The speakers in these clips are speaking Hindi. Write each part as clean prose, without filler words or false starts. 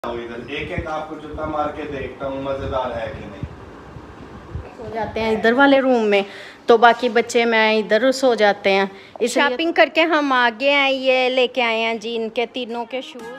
इधर एक एक आपको जूता मार के देखता हूँ मजेदार है कि नहीं। सो जाते हैं इधर वाले रूम में, तो बाकी बच्चे मैं इधर सो जाते हैं। इस शॉपिंग करके हम आगे हैं, ये लेके आए हैं जी इनके तीनों के शूज़।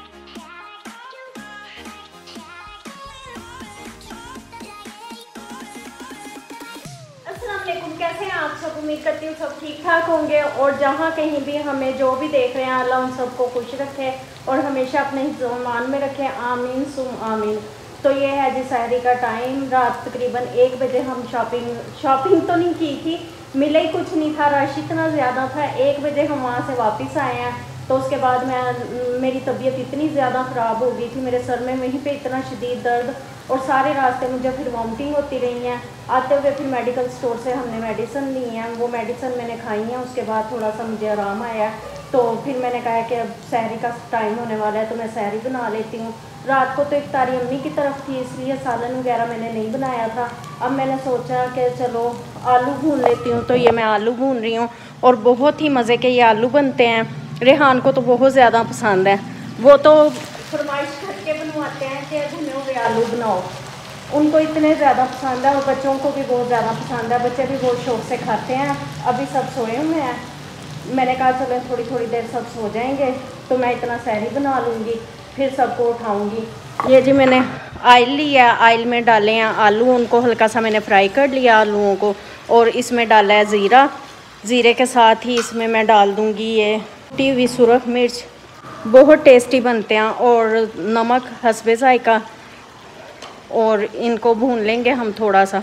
कैसे हैं आप सब? उम्मीद करती हूँ सब ठीक ठाक होंगे और जहाँ कहीं भी हमें जो भी देख रहे हैं अल्लाह उन सबको खुश रखे और हमेशा अपने ईमान में रखे, आमीन सुम आमीन। तो ये है जी सहरी का टाइम, रात तकरीबन 1 बजे हम शॉपिंग तो नहीं की थी, मिले ही कुछ नहीं था, रश इतना ज़्यादा था। 1 बजे हम वहाँ से वापस आए हैं, तो उसके बाद मेरी तबीयत इतनी ज़्यादा ख़राब हो गई थी, मेरे सर में वहीं पे इतना शदीद दर्द और सारे रास्ते मुझे फिर वॉमिटिंग होती रही हैं। आते हुए फिर मेडिकल स्टोर से हमने मेडिसिन ली हैं, वो मेडिसिन मैंने खाई हैं, उसके बाद थोड़ा सा मुझे आराम आया। तो फिर मैंने कहा कि अब सहरी का टाइम होने वाला है तो मैं सहरी बना लेती हूँ। रात को तो इफ्तारी अम्मी की तरफ थी इसलिए सालन वगैरह मैंने नहीं बनाया था। अब मैंने सोचा कि चलो आलू भून लेती हूँ, तो ये मैं आलू भून रही हूँ और बहुत ही मज़े के ये आलू बनते हैं। रेहान को तो बहुत ज़्यादा पसंद है, वो तो फरमाइश करके बनवाते हैं कि भुने हुए आलू बनाओ, उनको इतने ज़्यादा पसंद है और बच्चों को भी बहुत ज़्यादा पसंद है, बच्चे भी बहुत शौक से खाते हैं। अभी सब सोए हुए हैं, मैंने कहा चलो थोड़ी थोड़ी देर सब सो जाएंगे तो मैं इतना सहरी बना लूँगी, फिर सबको उठाऊँगी। ये जी मैंने आयल लिया, आयल में डाले हैं आलू, उनको हल्का सा मैंने फ्राई कर लिया आलूओं को, और इसमें डाला है ज़ीरा। ज़ीरे के साथ ही इसमें मैं डाल दूँगी ये कुटी हुई सुरख मिर्च, बहुत टेस्टी बनते हैं, और नमक हस्बे जायका। और इनको भून लेंगे हम थोड़ा सा,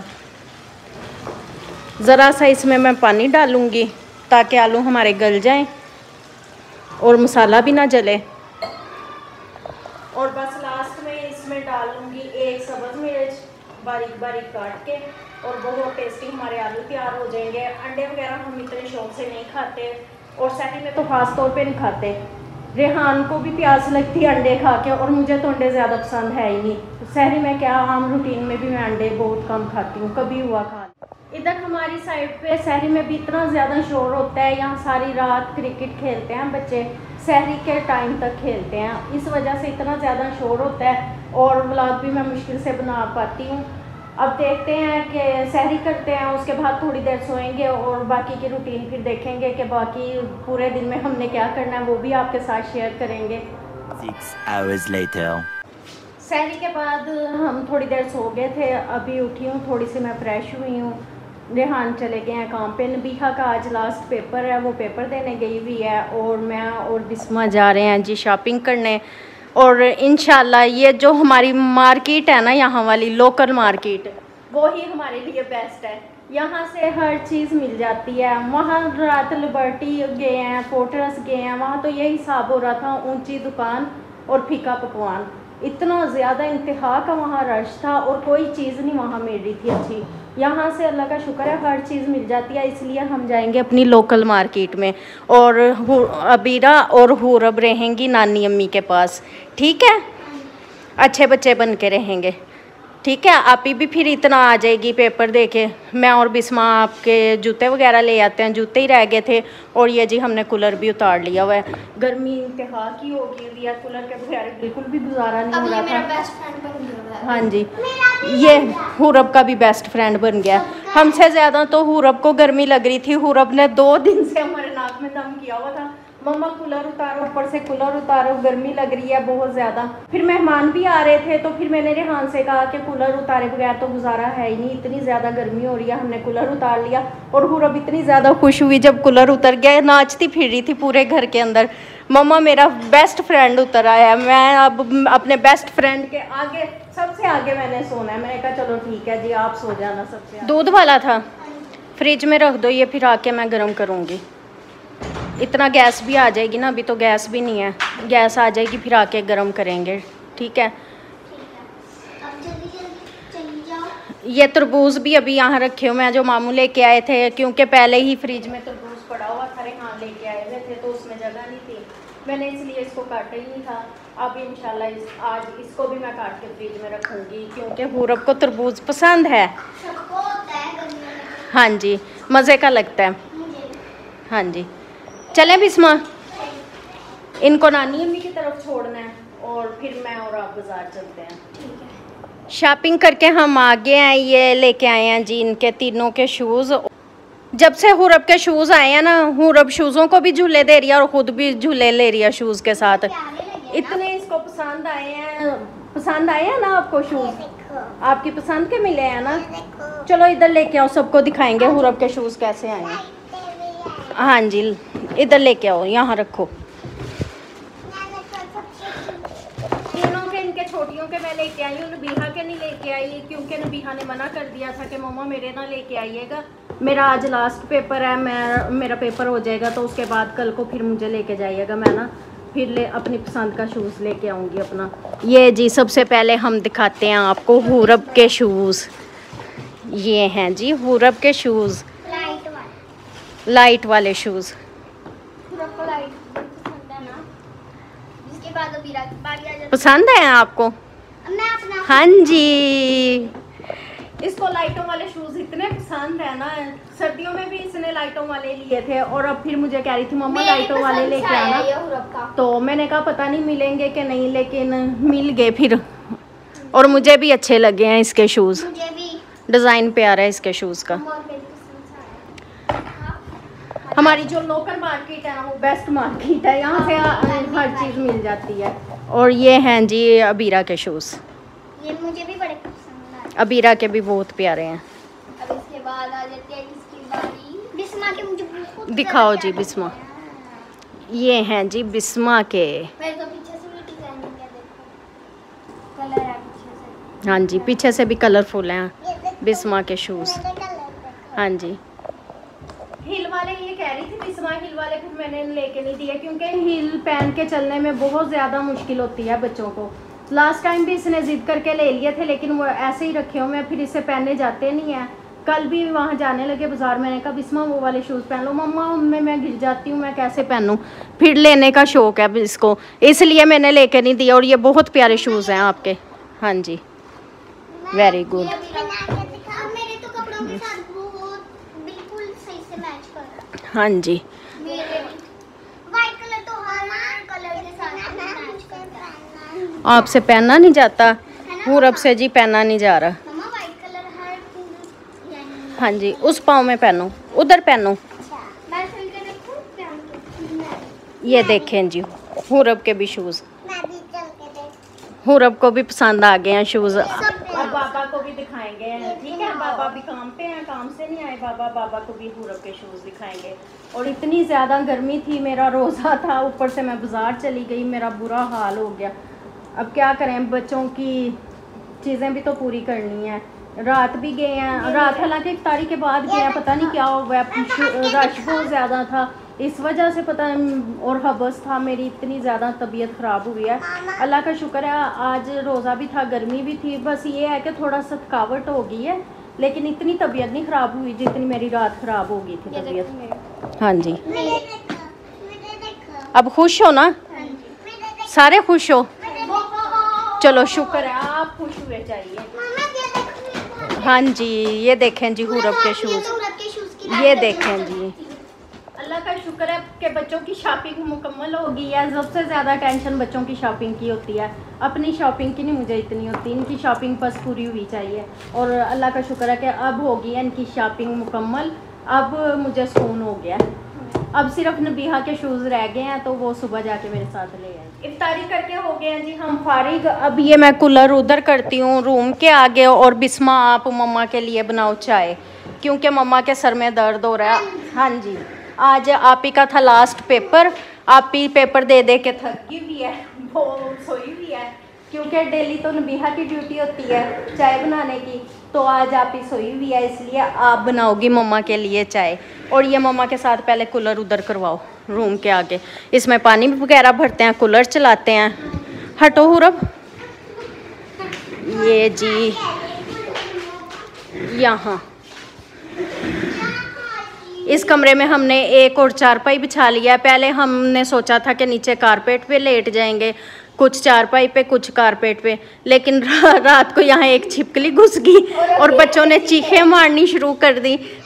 ज़रा सा इसमें मैं पानी डालूँगी ताकि आलू हमारे गल जाएं और मसाला भी ना जले। और बस लास्ट में इसमें डालूँगी 1 सब्ज़ मिर्च बारीक बारीक काट के, और बहुत टेस्टी हमारे आलू तैयार हो जाएंगे। अंडे वगैरह हम इतने शौक से नहीं खाते और सहरी में तो ख़ास तौर पे नहीं खाते। रेहान को भी प्यास लगती है अंडे खा के, और मुझे तो अंडे ज़्यादा पसंद है ही नहीं। सहरी में क्या, आम रूटीन में भी मैं अंडे बहुत कम खाती हूँ, कभी हुआ खा। इधर हमारी साइड पे सहरी में भी इतना ज़्यादा शोर होता है, यहाँ सारी रात क्रिकेट खेलते हैं बच्चे, सहरी के टाइम तक खेलते हैं, इस वजह से इतना ज़्यादा शोर होता है और व्लॉग भी मैं मुश्किल से बना पाती हूँ। अब देखते हैं कि सहरी करते हैं, उसके बाद थोड़ी देर सोएंगे और बाकी की रूटीन फिर देखेंगे कि बाकी पूरे दिन में हमने क्या करना है, वो भी आपके साथ शेयर करेंगे। 6 hours later. सहरी के बाद हम थोड़ी देर सो गए थे, अभी उठी हूँ, थोड़ी सी मैं फ्रेश हुई हूँ। रेहान चले गए हैं काम पे, नबीहा का आज लास्ट पेपर है, वो पेपर देने गई हुई है, और मैं और बिस्मा जा रहे हैं जी शॉपिंग करने। और इंशाल्लाह ये जो हमारी मार्केट है ना, यहाँ वाली लोकल मार्केट, वो ही हमारे लिए बेस्ट है, यहाँ से हर चीज़ मिल जाती है। वहाँ रात लिबर्टी गए हैं, फोर्ट्रेस गए हैं, वहाँ तो यही हिसाब हो रहा था, ऊंची दुकान और फीका पकवान, इतना ज़्यादा इंतहा का वहाँ रश था और कोई चीज़ नहीं वहाँ मिल रही थी अच्छी। यहाँ से अल्लाह का शुक्र है हर चीज़ मिल जाती है, इसलिए हम जाएंगे अपनी लोकल मार्केट में। और अबीरा और हुरब रहेंगी नानी अम्मी के पास, ठीक है, अच्छे बच्चे बन के रहेंगे, ठीक है। आप ही भी फिर इतना आ जाएगी पेपर दे के। मैं और बिस्मा आपके जूते वगैरह ले आते हैं, जूते ही रह गए थे। और ये जी हमने कूलर भी उतार लिया हुआ है, गर्मी इंतहा की हो गई है, कूलर के बगैर बिल्कुल भी गुजारा नहीं हो रहा था। बेस्ट फ्रेंड बन गया। हाँ जी, ये हुरब का भी बेस्ट फ्रेंड बन गया। हमसे ज़्यादा तो हुरब को गर्मी लग रही थी, हुरब ने 2 दिन से हमारे नाक में दम किया हुआ था, मम्मा कूलर उतारो, ऊपर से कूलर उतारो, गर्मी लग रही है बहुत ज़्यादा। फिर मेहमान भी आ रहे थे, तो फिर मैंने रेहान से कहा कि कूलर उतारे बगैर तो गुजारा है ही नहीं, इतनी ज़्यादा गर्मी हो रही है। हमने कूलर उतार लिया और हुरब इतनी ज़्यादा खुश हुई जब कूलर उतर गया, नाचती फिर रही थी पूरे घर के अंदर, मम्मा मेरा बेस्ट फ्रेंड उतर आया, मैं अब अपने बेस्ट फ्रेंड के आगे सबसे आगे मैंने सोना है। मैंने कहा चलो ठीक है जी, आप सो जाना सबसे आगे। दूध वाला था, फ्रिज में रख दो, ये फिर आके मैं गर्म करूँगी। इतना गैस भी आ जाएगी ना, अभी तो गैस भी नहीं है, गैस आ जाएगी फिर आके गर्म करेंगे, ठीक है। ये तरबूज भी अभी यहाँ रखे हुए हैं जो मामू लेके आए थे, क्योंकि पहले ही फ्रिज में तरबूज पड़ा हुआ था, रेहान लेके आए हुए थे तो उसमें जगह नहीं थी, मैंने इसलिए इसको काटा ही नहीं था। अब इंशाल्लाह आज इसको भी मैं काट के फ्रिज में रखूँगी, क्योंकि हुरब को तरबूज पसंद है। हाँ जी, मज़े का लगता है। हाँ जी, चलें बिस्मा, इनको नानी अम्मी की तरफ छोड़ना है और फिर मैं और आप बाजार चलते हैं। शॉपिंग करके हम आ गए हैं, ये लेके आए हैं जी इनके तीनों के शूज़। जब से हुरब के शूज़ आए हैं ना, हुरब शूज़ों को भी झूले दे रही है और ख़ुद भी झूले ले रही है शूज़ के साथ। इतने इसको पसंद आए हैं। पसंद आए हैं ना आपको शूज़? आपकी पसंद के मिले हैं ना? चलो इधर लेके आओ, सबको दिखाएंगे हुरब के शूज़ कैसे आए हैं। हाँ जी, इधर लेके आओ, यहाँ रखो। तीनों के इनके छोटियों के मैं लेके आई हूँ, नबीहा के नहीं लेके आई क्योंकि नबीहा ने मना कर दिया था कि मम्मा मेरे ना लेके आइएगा, मेरा आज लास्ट पेपर है, मेरा पेपर हो जाएगा तो उसके बाद कल को फिर मुझे लेके जाइएगा, मैं ना फिर अपनी पसंद का शूज़ लेके आऊँगी अपना। ये जी सबसे पहले हम दिखाते हैं आपको हुरब के शूज़। ये हैं जी हुरब के शूज़, लाइट वाले शूज़। पसंद है आपको? हाँ जी, इसको लाइटों वाले शूज़ इतने पसंद है ना, सर्दियों में भी इसने लाइटों वाले लिए थे और अब फिर मुझे कह रही थी मम्मा लाइटों वाले लेके आना, तो मैंने कहा पता नहीं मिलेंगे कि नहीं, लेकिन मिल गए फिर। और मुझे भी अच्छे लगे हैं इसके शूज़, डिज़ाइन प्यारा है इसके शूज़ का। हमारी जो लोकल मार्केट है ना वो बेस्ट मार्केट है, यहाँ से हर चीज़ मिल जाती है। और ये हैं जी अबीरा के शूज़, ये मुझे भी बड़े पसंद आए। अबीरा के भी बहुत प्यारे हैं। अब इसके बाद आ जाती है किसकी बारी? बिस्मा के मुझे बहुत दिखाओ जी बिस्मा। ये हैं जी बिस्मा के। मेरे तो पीछे से भी डिजाइनिंग है, देखो कलर है पीछे से। हाँ जी, पीछे से भी कलरफुल हैं बिस्मा के शूज़। हाँ जी, हिल वाले ये कह रही थी बिस्मा, हिल वाले फिर मैंने लेके नहीं दिया क्योंकि हिल पहन के चलने में बहुत ज़्यादा मुश्किल होती है बच्चों को। लास्ट टाइम भी इसने ज़िद करके ले लिए थे लेकिन वो ऐसे ही रखे हुए हैं, फिर इसे पहनने जाते नहीं हैं। कल भी वहाँ जाने लगे बाज़ार, मैंने कहा बिस्मा वो वाले शूज़ पहन लो। मम्मा उनमें मैं गिर जाती हूँ, मैं कैसे पहनूँ? फिर लेने का शौक़ है इसको, इसलिए मैंने लेके नहीं दिया। और ये बहुत प्यारे शूज़ हैं आपके। हाँ जी, वेरी गुड। मेरे तो कपड़ों के साथ बहुत बिल्कुल सही से मैच कर रहा है। हाँ जी, मेरे वाइट कलर तो हर कलर के साथ मैच कर रहा है। आपसे पहना नहीं जाता, हुरब से जी पहना नहीं जा रहा। मम्मा वाइट कलर हर यानी हाँ जी, उस पाँव में पहनो, उधर पहनो। मैं चल के देखूं पहन के। ये देखें जी हुरब के भी शूज़, मैं भी चल के देख। हुरब को भी पसंद आ गए हैं शूज़। सब अब बाबा को भी दिखाएंगे, ठीक है? बाबा भी काम पे हैं, काम से नहीं आए बाबा को भी हुरब के शूज़ दिखाएंगे। और इतनी ज़्यादा गर्मी थी, मेरा रोज़ा था, ऊपर से मैं बाज़ार चली गई, मेरा बुरा हाल हो गया। अब क्या करें, बच्चों की चीज़ें भी तो पूरी करनी है। रात भी गए हैं, रात हालांकि इफ्तारी के बाद गए हैं, पता नहीं क्या हुआ, रश बहुत ज़्यादा था इस वजह से पता नहीं, और हबस था, मेरी इतनी ज़्यादा तबीयत ख़राब हुई है। अल्लाह का शुक्र है आज रोज़ा भी था, गर्मी भी थी, बस ये है कि थोड़ा सा थकावट हो गई है, लेकिन इतनी तबीयत नहीं ख़राब हुई जितनी मेरी रात ख़राब हो गई थी तबीयत। हाँ जी, अब खुश हो ना? सारे खुश हो? चलो शुक्र है, आप खुश हुए चाहिए। हाँ जी, ये देखें जी हुरब के शूज़, ये देखें जी। अल्लाह का शुक्र है कि बच्चों की शॉपिंग मुकम्मल हो गई है। सबसे ज़्यादा टेंशन बच्चों की शॉपिंग की होती है, अपनी शॉपिंग की नहीं मुझे इतनी होती, इनकी शॉपिंग बस पूरी हुई चाहिए। और अल्लाह का शुक्र है कि अब हो गई है इनकी शॉपिंग मुकम्मल, अब मुझे सुकून हो गया। अब सिर्फ नबीहा के शूज़ रह गए हैं तो वो सुबह जाके मेरे साथ ले आए। इफ्तारी करके हो गए हैं जी हम फारिग। अब ये मैं कूलर उधर करती हूँ रूम के आगे, और बिस्मा आप मम्मा के लिए बनाओ चाय, क्योंकि मम्मा के सर में दर्द हो रहा है। हाँ जी, आज आप ही का था लास्ट पेपर, आप ही पेपर दे दे के थकी हुई है, वो सोई हुई है, क्योंकि डेली तो नबीहा की ड्यूटी होती है चाय बनाने की, तो आज आप ही सोई हुई है, इसलिए आप बनाओगी मम्मा के लिए चाय। और ये मम्मा के साथ पहले कूलर उधर करवाओ रूम के आगे, इसमें पानी वगैरह भरते हैं, कूलर चलाते हैं। हटो हुरब। ये जी यहाँ इस कमरे में हमने एक और चारपाई बिछा लिया है। पहले हमने सोचा था कि नीचे कारपेट पे लेट जाएंगे, कुछ चारपाई पे कुछ कारपेट पे, लेकिन रात को यहाँ एक छिपकली घुस गई और बच्चों ने चीखें मारनी शुरू कर दी,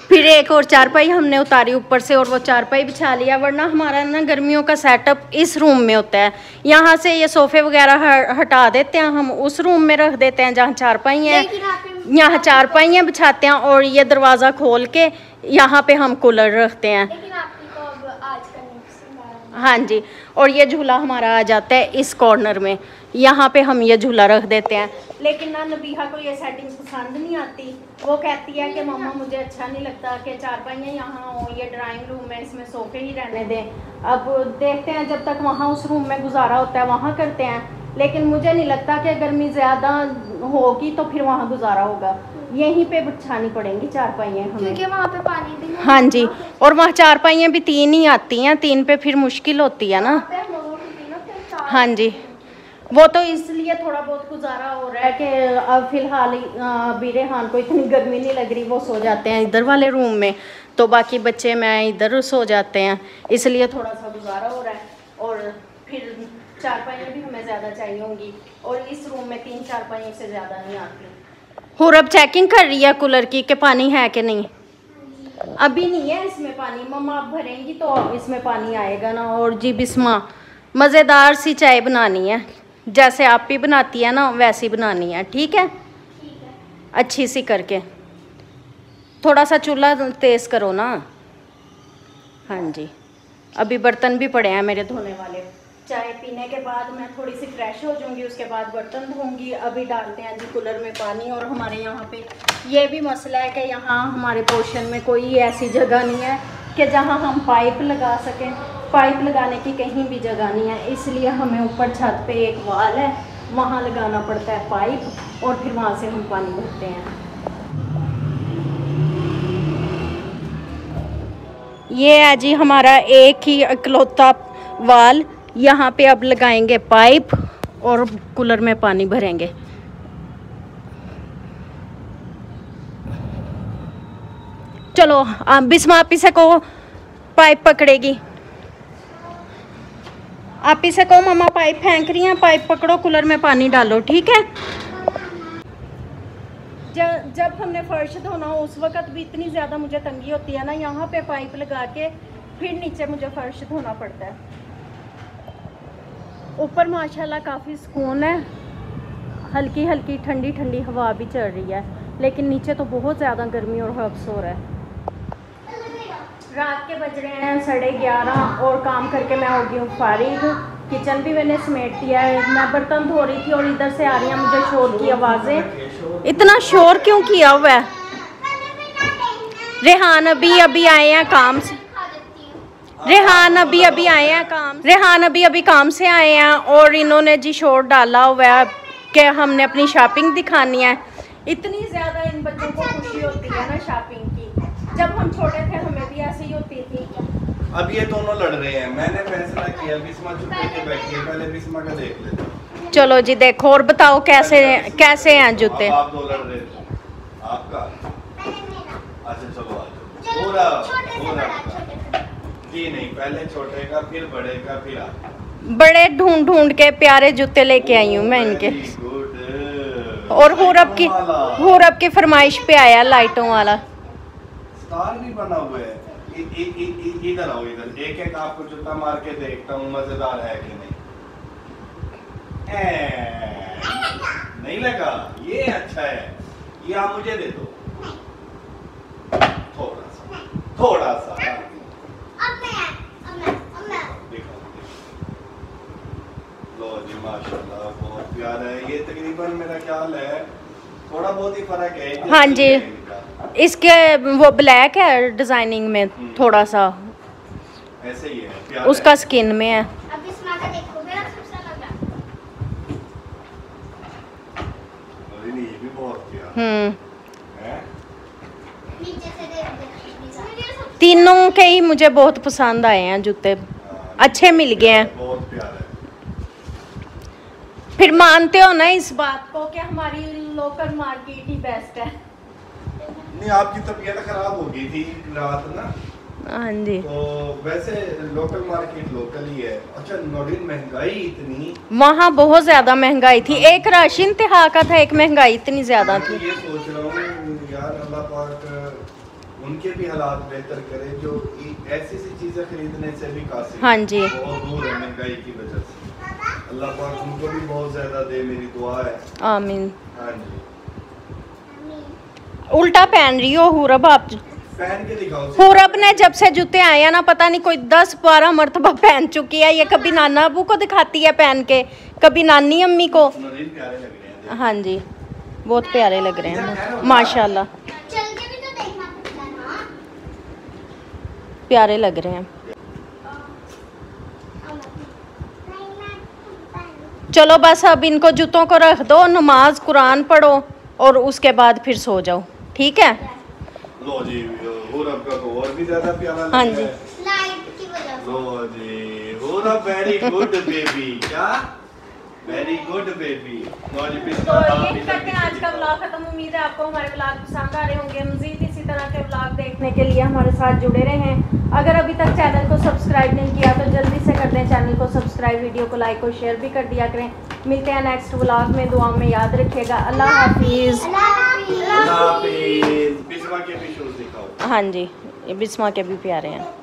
फिर एक और चारपाई हमने उतारी ऊपर से और वो चारपाई बिछा लिया, वरना हमारा ना गर्मियों का सेटअप इस रूम में होता है। यहाँ से ये सोफे वगैरह हटा देते हैं, हम उस रूम में रख देते हैं जहाँ चारपाई हैं, यहाँ चारपाइयाँ बिछाते हैं और ये दरवाज़ा खोल के यहाँ पे हम कूलर रखते हैं। लेकिन आपको अब आज का नहीं पसंद आया। हाँ जी, और ये झूला हमारा आ जाता है इस कॉर्नर में, यहाँ पे हम ये झूला रख देते हैं। लेकिन ना नबीहा को ये सेटिंग पसंद नहीं आती, वो कहती है कि मम्मा मुझे अच्छा नहीं लगता कि चारपाइयाँ यहाँ हो, ये ड्राइंग रूम है, इसमें सोफे ही रहने दें। अब देखते हैं, जब तक वहाँ उस रूम में गुजारा होता है वहाँ करते हैं। लेकिन मुझे नहीं लगता कि गर्मी ज़्यादा होगी तो फिर वहाँ गुजारा होगा, यहीं पे बिछानी पड़ेंगी चारपाइयाँ हमें, क्योंकि वहाँ पे पानी भी नहीं। हाँ जी, और वहाँ चारपाइयाँ भी 3 ही आती हैं, 3 पे फिर मुश्किल होती है ना। हाँ जी, वो तो इसलिए थोड़ा बहुत गुजारा हो रहा है कि अब फिलहाल बीरेहान को इतनी गर्मी नहीं लग रही, वो सो जाते हैं इधर वाले रूम में, तो बाकी बच्चे मैं इधर सो जाते हैं, इसलिए थोड़ा सा गुजारा हो रहा है। और फिर चारपाइयाँ भी हमें ज़्यादा चाहिए होंगी, और इस रूम में 3 चारपाइयों से ज़्यादा नहीं आती। और अब चेकिंग कर रही है कूलर की कि पानी है कि नहीं। अभी नहीं है इसमें पानी, मम्मा आप भरेंगी तो इसमें पानी आएगा ना। और जी बिस्मा, मज़ेदार सी चाय बनानी है, जैसे आप भी बनाती है ना वैसी बनानी है, ठीक है? अच्छी सी करके, थोड़ा सा चूल्हा तेज़ करो ना। हाँ जी, अभी बर्तन भी पड़े हैं मेरे धोने वाले। चाय पीने के बाद मैं थोड़ी सी फ्रेश हो जाऊंगी, उसके बाद बर्तन धोऊंगी। अभी डालते हैं जी कूलर में पानी। और हमारे यहाँ पे ये भी मसला है कि यहाँ हमारे पोर्शन में कोई ऐसी जगह नहीं है कि जहाँ हम पाइप लगा सकें। पाइप लगाने की कहीं भी जगह नहीं है, इसलिए हमें ऊपर छत पे एक वाल है, वहाँ लगाना पड़ता है पाइप, और फिर वहाँ से हम पानी भरते हैं। ये है जी हमारा एक ही इकलौता वाल, यहाँ पे अब लगाएंगे पाइप और कूलर में पानी भरेंगे। चलो बिस्मा आप इसे को पाइप पकड़ेगी, आप इसे को मम्मा पाइप फेंक रही हैं, पाइप पकड़ो, कूलर में पानी डालो, ठीक है? जब हमने फर्श धोना हो उस वक़्त भी इतनी ज़्यादा मुझे तंगी होती है ना, यहाँ पे पाइप लगा के फिर नीचे मुझे फर्श धोना पड़ता है। ऊपर माशाल्लाह काफ़ी सुकून है, हल्की हल्की ठंडी ठंडी हवा भी चल रही है, लेकिन नीचे तो बहुत ज़्यादा गर्मी और हब्स हो रहा है। रात के बज रहे हैं 11:30 और काम करके मैं हो गई हूँ फारिग। किचन भी मैंने समेट दिया है, मैं बर्तन धो रही थी और इधर से आ रही हैं मुझे शोर की आवाज़ें। इतना शोर क्यों किया हुआ है? रेहान अभी आए हैं काम से, रेहान अभी काम से आए हैं और इन्होंने जी शोर डाला हुआ है कि हमने अपनी शॉपिंग दिखानी है। इतनी ज़्यादा इन बच्चों को खुशी होती है ना शॉपिंग की। जब हम छोटे थे हमें भी ऐसे ही होती थी। अब ये दोनों लड़ रहे हैं, मैंने फैसला किया बिस्मा चुप करके बैठी है, पहले बिस्मा का देख लेते हैं। चलो जी देखो और बताओ कैसे हैं जूते? आप दो लड़ रहे थे, आपका अच्छा चलो आ जाओ। पूरा जी नहीं, पहले छोटे का फिर बड़े का फिर आपका। बड़े ढूंढ के प्यारे जूते लेके आई हूँ मैं इनके। और हुरब की फरमाइश पे आया लाइटों वाला। स्टार भी बना हुआ है। इधर आओ, इधर एक एक आपको जूता मार के देखता हूँ मजेदार है कि नहीं। नहीं लगा, ये अच्छा है, ये आप मुझे दे दो थोड़ा सा लो जी माशाल्लाह बहुत प्यारा है। ये तकरीबन मेरा ख्याल है थोड़ा बहुत ही फर्क है। हाँ जी, इसके वो ब्लैक है डिजाइनिंग में, थोड़ा सा ऐसे ही है, उसका स्किन में है। अब इस माँ का देखो मेरा सबसे लगा। अरे नहीं, ये भी बहुत प्यारा है। नीचे से देख तीनों के ही मुझे बहुत पसंद आए हैं जूते, अच्छे मिल गए हैं। बहुत प्यारा है। फिर मानते हो ना इस बात को कि हमारी लोकल मार्केट ही बेस्ट है। नहीं, आपकी तबीयत खराब हो गई थी रात ना। हाँ जी, तो वैसे लोकल मार्केट लोकल ही है। अच्छा नोडिन महंगाई इतनी, वहाँ बहुत ज्यादा महंगाई थी। एक राशन तिहा का था, एक महंगाई इतनी ज्यादा थी। ये सोच रहा हूँ यार अल्लाह पाक उनके भी हालात बेहतर करे, जो ऐसी सी चीजें खरीदने से भी कासिर हाँ जी। बहुत दूर है महंगाई की वजह से। अल्लाह पाक उनको भी बहुत ज्यादा दे, मेरी दुआ है। आमीन। हाँ जी, उल्टा पहन रही हो हुरब आप। पहन के दिखाओ। हुरब ने जब से जूते आए हैं ना, पता नहीं कोई 10-12 मरतबा पहन चुकी है ये। कभी नाना अबू को दिखाती है पहन के, कभी नानी अम्मी को। नरीन प्यारे लग रहे हैं। हाँ जी, बहुत प्यारे लग रहे हैं माशाल्लाह, चल के भी तो देखना पड़ता है ना। प्यारे लग रहे हैं। चलो बस अब इनको जूतों को रख दो, नमाज कुरान पढ़ो और उसके बाद फिर सो जाओ, ठीक है। लो जी, हुरब का तो और भी ज्यादा प्यारा लग हाँ रहा जी। है। लाइट की वजह से। लो जी, हुरब वेरी गुड बेबी। क्या वेरी गुड बेबी। लो जी, तो बिस्मिल्लाह। यही करते हैं आज का व्लॉग खत्म। उम्मीद है आपको हमारे व्लॉग पसंद आ रहे होंगे। मजीद इसी तरह के व्लॉग देखने के लिए हमारे साथ जुड़े रहें। अगर अभी तक चैनल को सब्सक्राइब नहीं किया तो जल्दी से कर दें चैनल को सब्सक्राइब, वीडियो को लाइक और शेयर भी कर दिया करें। मिलते हैं नेक्स्ट व्लॉग में, दुआ में याद रखिएगा। अल्लाह हाफिज़। अल्लाह हाफिज़। बिस्मा के भी शूज दिखाओ। हाँ जी, ये बिस्मा के भी प्यारे हैं।